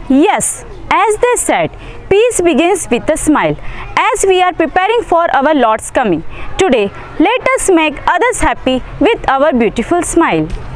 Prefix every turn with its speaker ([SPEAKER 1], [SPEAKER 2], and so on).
[SPEAKER 1] Yes, as they said, peace begins with a smile. As we are preparing for our Lord's coming, today let us make others happy with our beautiful smile.